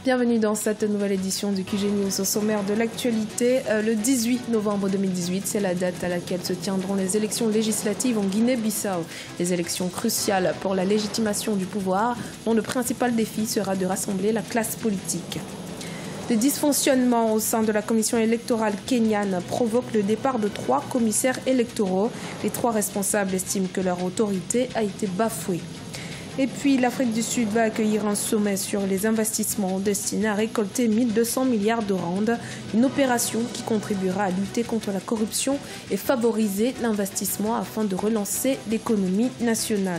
Bienvenue dans cette nouvelle édition du QG News. Au sommaire de l'actualité, le 18 novembre 2018, c'est la date à laquelle se tiendront les élections législatives en Guinée-Bissau. Des élections cruciales pour la légitimation du pouvoir, dont le principal défi sera de rassembler la classe politique. Des dysfonctionnements au sein de la commission électorale kenyane provoquent le départ de 3 commissaires électoraux. Les 3 responsables estiment que leur autorité a été bafouée. Et puis, l'Afrique du Sud va accueillir un sommet sur les investissements destiné à récolter 1200 milliards de rand, une opération qui contribuera à lutter contre la corruption et favoriser l'investissement afin de relancer l'économie nationale.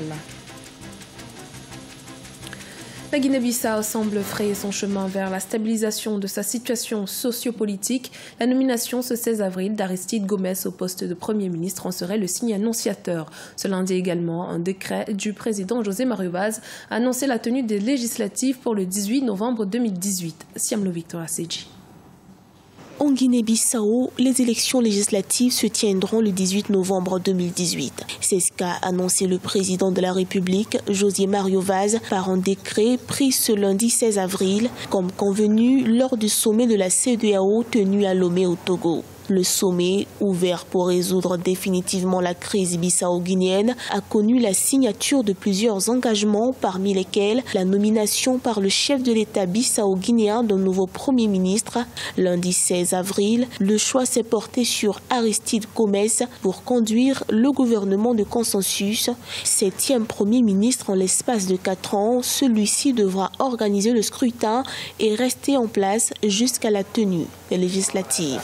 La Guinée-Bissau semble frayer son chemin vers la stabilisation de sa situation sociopolitique. La nomination ce 16 avril d'Aristide Gomes au poste de Premier ministre en serait le signe annonciateur. Ce lundi également, un décret du président José Mario Vaz a annoncé la tenue des législatives pour le 18 novembre 2018. Siamlo Victor Seji. En Guinée-Bissau, les élections législatives se tiendront le 18 novembre 2018. C'est ce qu'a annoncé le président de la République, José Mario Vaz, par un décret pris ce lundi 16 avril, comme convenu lors du sommet de la CEDEAO tenu à Lomé au Togo. Le sommet, ouvert pour résoudre définitivement la crise bissau-guinéenne, a connu la signature de plusieurs engagements, parmi lesquels la nomination par le chef de l'État bissau-guinéen d'un nouveau Premier ministre. Lundi 16 avril, le choix s'est porté sur Aristide Gomes pour conduire le gouvernement de consensus. 7e Premier ministre en l'espace de 4 ans, celui-ci devra organiser le scrutin et rester en place jusqu'à la tenue des législatives.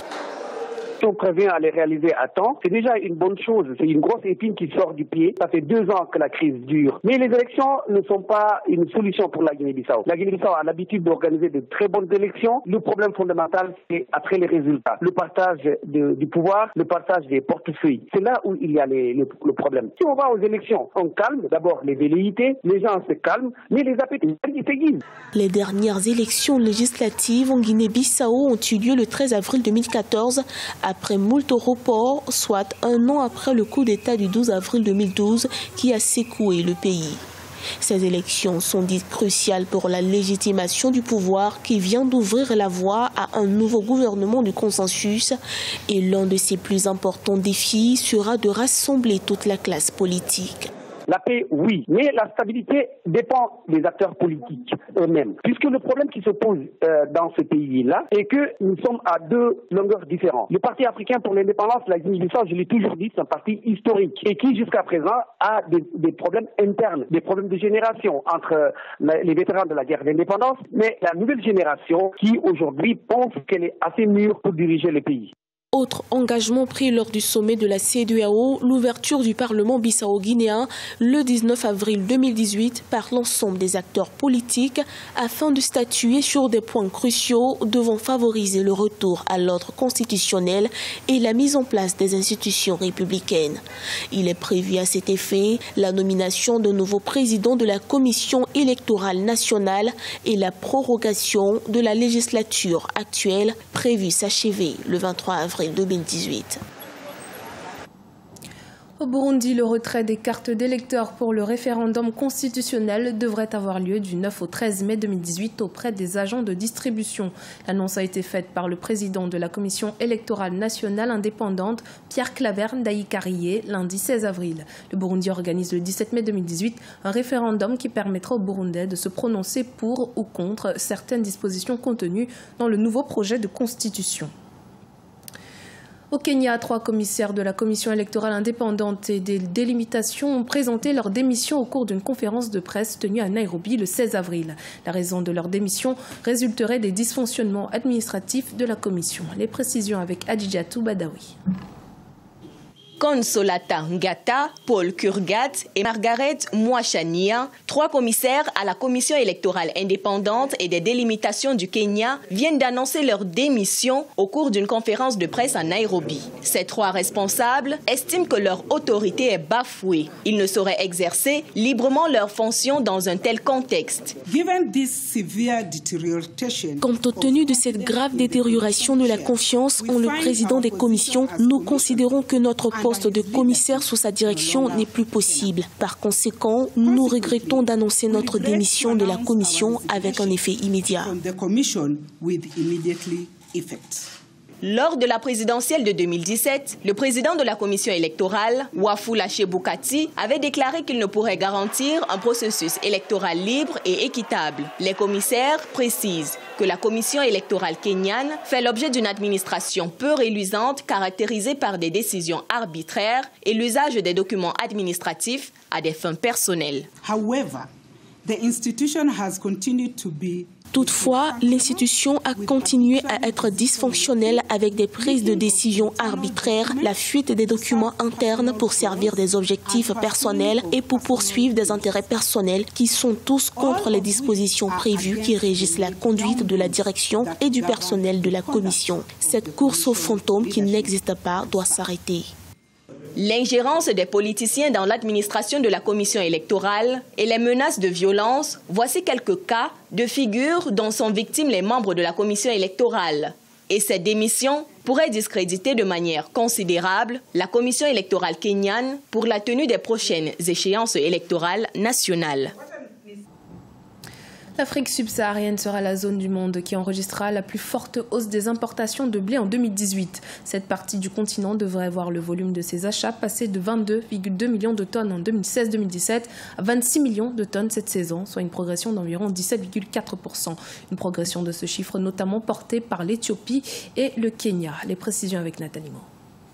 Si on prévient à les réaliser à temps, c'est déjà une bonne chose. C'est une grosse épine qui sort du pied. Ça fait 2 ans que la crise dure. Mais les élections ne sont pas une solution pour la Guinée-Bissau. La Guinée-Bissau a l'habitude d'organiser de très bonnes élections. Le problème fondamental, c'est après les résultats. Le partage du pouvoir, le partage des portefeuilles. C'est là où il y a le problème. Si on va aux élections, on calme d'abord les velléités, les gens se calment, mais les appétits s'aiguisent. Les dernières élections législatives en Guinée-Bissau ont eu lieu le 13 avril 2014 après moult reports, soit 1 an après le coup d'État du 12 avril 2012 qui a secoué le pays. Ces élections sont dites cruciales pour la légitimation du pouvoir qui vient d'ouvrir la voie à un nouveau gouvernement de consensus et l'un de ses plus importants défis sera de rassembler toute la classe politique. La paix, oui, mais la stabilité dépend des acteurs politiques eux-mêmes. Puisque le problème qui se pose dans ce pays-là est que nous sommes à 2 longueurs différentes. Le Parti africain pour l'indépendance, la Guinée-Bissau, je l'ai toujours dit, c'est un parti historique et qui jusqu'à présent a des problèmes internes, des problèmes de génération entre les vétérans de la guerre d'indépendance, mais la nouvelle génération qui aujourd'hui pense qu'elle est assez mûre pour diriger le pays. Autre engagement pris lors du sommet de la CEDEAO, l'ouverture du Parlement bissau-guinéen le 19 avril 2018 par l'ensemble des acteurs politiques afin de statuer sur des points cruciaux devant favoriser le retour à l'ordre constitutionnel et la mise en place des institutions républicaines. Il est prévu à cet effet la nomination d'un nouveau président de la Commission électorale nationale et la prorogation de la législature actuelle prévue s'achever le 23 avril 2018. Au Burundi, le retrait des cartes d'électeurs pour le référendum constitutionnel devrait avoir lieu du 9 au 13 mai 2018 auprès des agents de distribution. L'annonce a été faite par le président de la Commission électorale nationale indépendante, Pierre Claver Ndayikariye, lundi 16 avril. Le Burundi organise le 17 mai 2018 un référendum qui permettra aux Burundais de se prononcer pour ou contre certaines dispositions contenues dans le nouveau projet de constitution. Au Kenya, 3 commissaires de la Commission électorale indépendante et des délimitations ont présenté leur démission au cours d'une conférence de presse tenue à Nairobi le 16 avril. La raison de leur démission résulterait des dysfonctionnements administratifs de la Commission. Les précisions avec Adjiatou Badawi. Consolata Ngata, Paul Kurgat et Margaret Mwachania, 3 commissaires à la Commission électorale indépendante et des délimitations du Kenya, viennent d'annoncer leur démission au cours d'une conférence de presse à Nairobi. Ces 3 responsables estiment que leur autorité est bafouée. Ils ne sauraient exercer librement leurs fonctions dans un tel contexte. Compte tenu de cette grave détérioration de la confiance en le président des commissions, nous considérons que notre poste poste de commissaire sous sa direction n'est plus possible. Par conséquent, nous regrettons d'annoncer notre démission de la commission avec un effet immédiat. Lors de la présidentielle de 2017, le président de la commission électorale, Wafula Chebukati, avait déclaré qu'il ne pourrait garantir un processus électoral libre et équitable. Les commissaires précisent que la commission électorale kenyane fait l'objet d'une administration peu reluisante caractérisée par des décisions arbitraires et l'usage des documents administratifs à des fins personnelles. Toutefois, l'institution a continué à être dysfonctionnelle avec des prises de décision arbitraires, la fuite des documents internes pour servir des objectifs personnels et pour poursuivre des intérêts personnels qui sont tous contre les dispositions prévues qui régissent la conduite de la direction et du personnel de la commission. Cette course aux fantômes qui n'existe pas doit s'arrêter. L'ingérence des politiciens dans l'administration de la commission électorale et les menaces de violence, voici quelques cas de figure dont sont victimes les membres de la commission électorale. Et cette démission pourrait discréditer de manière considérable la commission électorale kenyane pour la tenue des prochaines échéances électorales nationales. L'Afrique subsaharienne sera la zone du monde qui enregistrera la plus forte hausse des importations de blé en 2018. Cette partie du continent devrait voir le volume de ses achats passer de 22,2 millions de tonnes en 2016-2017 à 26 millions de tonnes cette saison, soit une progression d'environ 17,4%. Une progression de ce chiffre notamment portée par l'Éthiopie et le Kenya. Les précisions avec Nathalie Mo.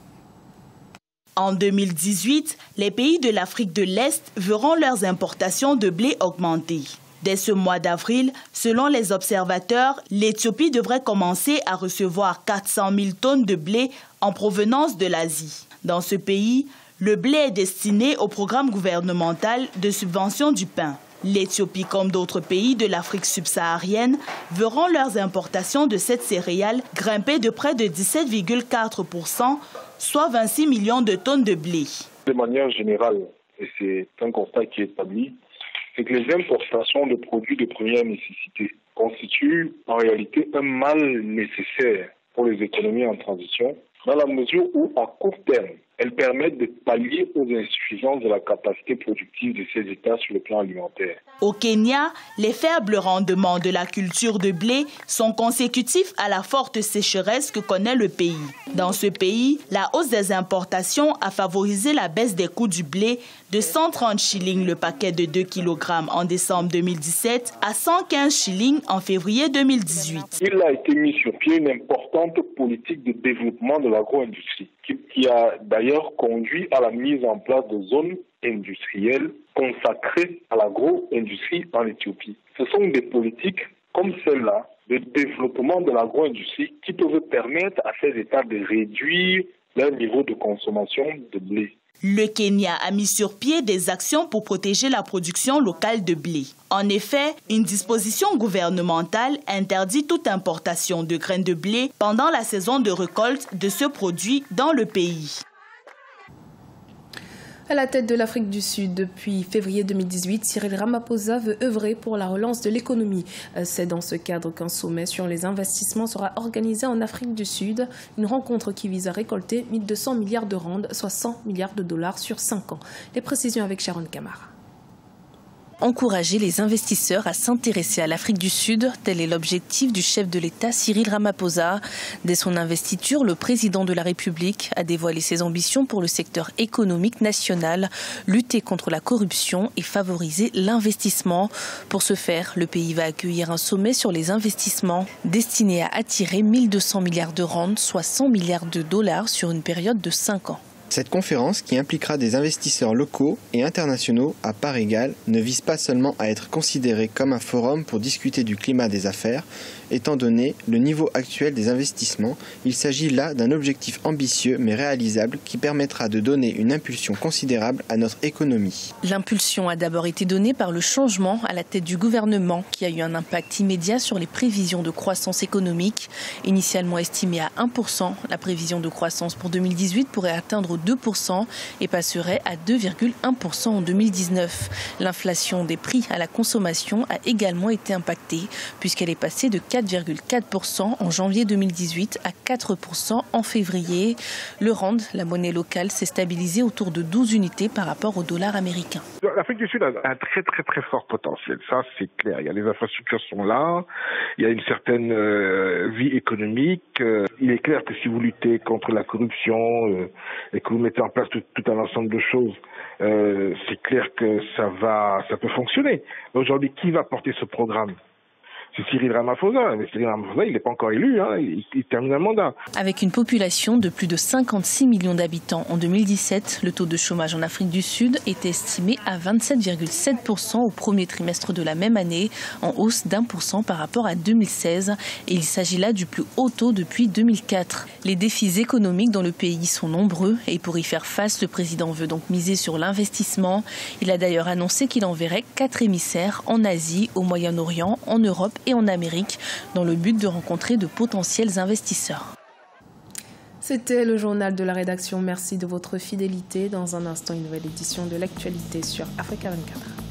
En 2018, les pays de l'Afrique de l'Est verront leurs importations de blé augmenter. Dès ce mois d'avril, selon les observateurs, l'Éthiopie devrait commencer à recevoir 400 000 tonnes de blé en provenance de l'Asie. Dans ce pays, le blé est destiné au programme gouvernemental de subvention du pain. L'Éthiopie, comme d'autres pays de l'Afrique subsaharienne, verront leurs importations de cette céréale grimper de près de 17,4%, soit 26 millions de tonnes de blé. De manière générale, et c'est un constat qui est établi, c'est que les importations de produits de première nécessité constituent en réalité un mal nécessaire pour les économies en transition, dans la mesure où, à court terme, elles permettent de pallier aux insuffisances de la capacité productive de ces États sur le plan alimentaire. Au Kenya, les faibles rendements de la culture de blé sont consécutifs à la forte sécheresse que connaît le pays. Dans ce pays, la hausse des importations a favorisé la baisse des coûts du blé de 130 shillings le paquet de 2 kg en décembre 2017 à 115 shillings en février 2018. Il a été mis sur pied une importante politique de développement de l'agro-industrie qui a d'ailleurs conduit à la mise en place de zones industrielles consacrées à l'agro-industrie en Éthiopie. Ce sont des politiques comme celle-là de développement de l'agro-industrie qui peuvent permettre à ces États de réduire leur niveau de consommation de blé. Le Kenya a mis sur pied des actions pour protéger la production locale de blé. En effet, une disposition gouvernementale interdit toute importation de graines de blé pendant la saison de récolte de ce produit dans le pays. À la tête de l'Afrique du Sud depuis février 2018, Cyril Ramaphosa veut œuvrer pour la relance de l'économie. C'est dans ce cadre qu'un sommet sur les investissements sera organisé en Afrique du Sud. Une rencontre qui vise à récolter 1200 milliards de rand, soit 100 milliards de dollars sur 5 ans. Les précisions avec Sharon Kamara. Encourager les investisseurs à s'intéresser à l'Afrique du Sud, tel est l'objectif du chef de l'État Cyril Ramaphosa. Dès son investiture, le président de la République a dévoilé ses ambitions pour le secteur économique national, lutter contre la corruption et favoriser l'investissement. Pour ce faire, le pays va accueillir un sommet sur les investissements destiné à attirer 1200 milliards de rand, soit 100 milliards de dollars sur une période de 5 ans. Cette conférence, qui impliquera des investisseurs locaux et internationaux à part égale, ne vise pas seulement à être considérée comme un forum pour discuter du climat des affaires. Étant donné le niveau actuel des investissements, il s'agit là d'un objectif ambitieux mais réalisable qui permettra de donner une impulsion considérable à notre économie. L'impulsion a d'abord été donnée par le changement à la tête du gouvernement qui a eu un impact immédiat sur les prévisions de croissance économique. Initialement estimée à 1%, la prévision de croissance pour 2018 pourrait atteindre 2% et passerait à 2,1% en 2019. L'inflation des prix à la consommation a également été impactée puisqu'elle est passée de 4,4% en janvier 2018 à 4% en février. Le rand, la monnaie locale, s'est stabilisé autour de 12 unités par rapport au dollar américain. L'Afrique du Sud a un très fort potentiel, ça c'est clair. Il y a les infrastructures sont là, il y a une certaine vie économique. Il est clair que si vous luttez contre la corruption et que vous mettez en place tout un ensemble de choses, c'est clair que ça peut fonctionner. Mais aujourd'hui, qui va porter ce programme ? C'est Cyril Ramaphosa, mais Cyril Ramaphosa, il n'est pas encore élu, il termine un mandat. Avec une population de plus de 56 millions d'habitants en 2017, le taux de chômage en Afrique du Sud était estimé à 27,7% au premier trimestre de la même année, en hausse d'1% par rapport à 2016. Et il s'agit là du plus haut taux depuis 2004. Les défis économiques dans le pays sont nombreux et pour y faire face, le président veut donc miser sur l'investissement. Il a d'ailleurs annoncé qu'il enverrait 4 émissaires en Asie, au Moyen-Orient, en Europe et en Amérique, dans le but de rencontrer de potentiels investisseurs. C'était le journal de la rédaction. Merci de votre fidélité. Dans un instant, une nouvelle édition de l'actualité sur Africa 24.